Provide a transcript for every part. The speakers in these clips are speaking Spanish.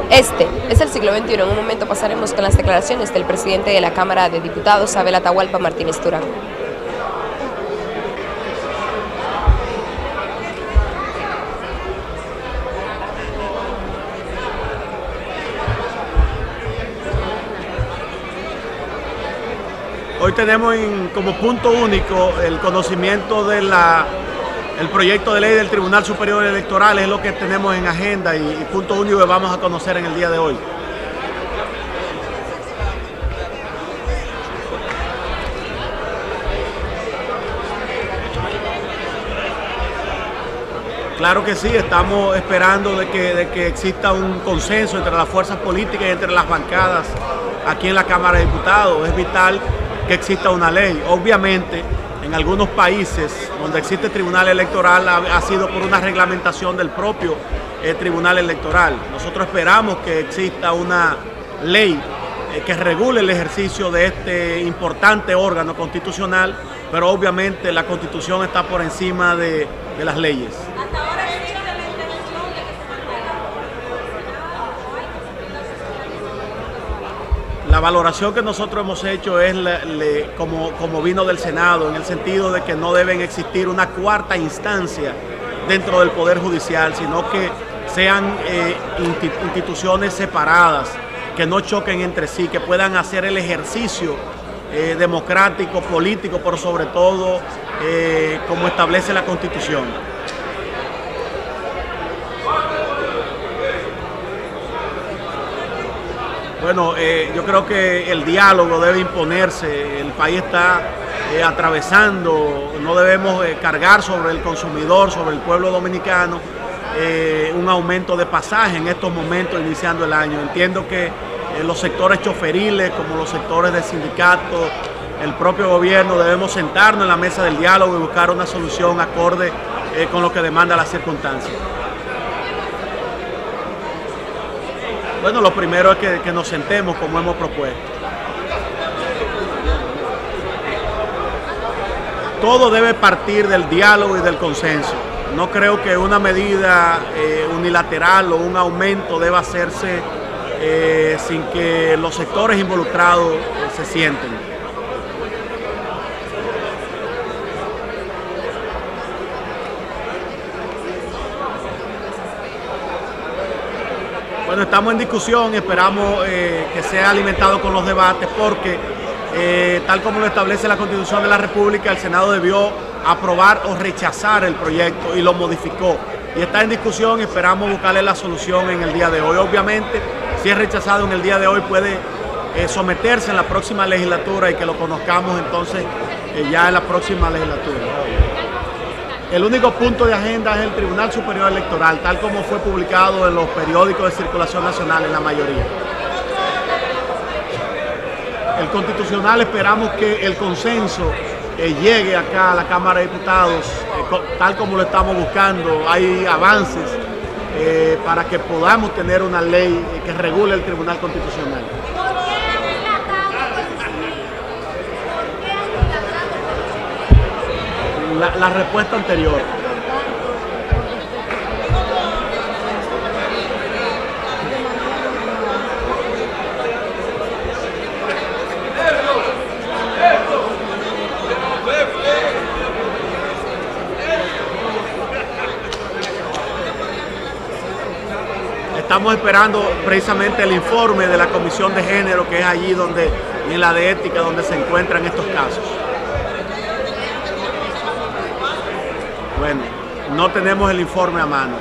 Este es el siglo XXI. En un momento pasaremos con las declaraciones del presidente de la Cámara de Diputados, Abel Atahualpa Martínez Durán. Hoy tenemos como punto único el conocimiento del proyecto de ley del Tribunal Superior Electoral, es lo que tenemos en agenda y punto único que vamos a conocer en el día de hoy. Claro que sí, estamos esperando de que exista un consenso entre las fuerzas políticas y entre las bancadas aquí en la Cámara de Diputados. Es vital que exista una ley. Obviamente, en algunos países donde existe tribunal electoral ha sido por una reglamentación del propio tribunal electoral. Nosotros esperamos que exista una ley que regule el ejercicio de este importante órgano constitucional, pero obviamente la Constitución está por encima de las leyes. La valoración que nosotros hemos hecho es como vino del Senado, en el sentido de que no deben existir una cuarta instancia dentro del Poder Judicial, sino que sean instituciones separadas, que no choquen entre sí, que puedan hacer el ejercicio democrático, político, pero sobre todo como establece la Constitución. Bueno, yo creo que el diálogo debe imponerse. El país está atravesando, no debemos cargar sobre el consumidor, sobre el pueblo dominicano, un aumento de pasaje en estos momentos iniciando el año. Entiendo que los sectores choferiles, como los sectores de sindicatos, el propio gobierno, debemos sentarnos en la mesa del diálogo y buscar una solución acorde con lo que demanda la circunstancia. Bueno, lo primero es que nos sentemos como hemos propuesto. Todo debe partir del diálogo y del consenso. No creo que una medida unilateral o un aumento deba hacerse sin que los sectores involucrados se sienten. Bueno, estamos en discusión, esperamos que sea alimentado con los debates porque, tal como lo establece la Constitución de la República, el Senado debió aprobar o rechazar el proyecto y lo modificó. Y está en discusión y esperamos buscarle la solución en el día de hoy. Obviamente, si es rechazado en el día de hoy, puede someterse en la próxima legislatura y que lo conozcamos entonces ya en la próxima legislatura. El único punto de agenda es el Tribunal Superior Electoral, tal como fue publicado en los periódicos de circulación nacional en la mayoría. El constitucional, esperamos que el consenso llegue acá a la Cámara de Diputados, tal como lo estamos buscando. Hay avances para que podamos tener una ley que regule el Tribunal Constitucional. La respuesta anterior. Estamos esperando precisamente el informe de la Comisión de Género, que es allí donde, y en la de Ética, donde se encuentran estos casos. Bueno, no tenemos el informe a mano.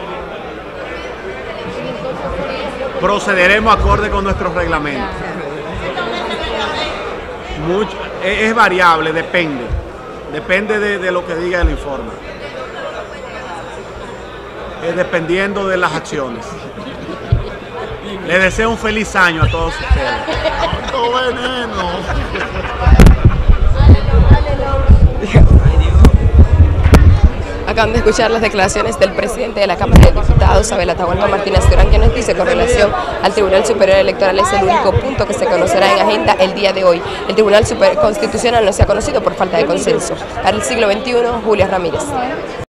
Procederemos acorde con nuestros reglamentos. Es variable, depende. Depende de lo que diga el informe. Dependiendo de las acciones. Les deseo un feliz año a todos ustedes. ¡Tanto veneno! Acaban de escuchar las declaraciones del presidente de la Cámara de Diputados, Abel Atahualpa Martínez Durán, que nos dice con relación al Tribunal Superior Electoral es el único punto que se conocerá en agenda el día de hoy. El Tribunal Constitucional no se ha conocido por falta de consenso. Para el siglo XXI, Julia Ramírez.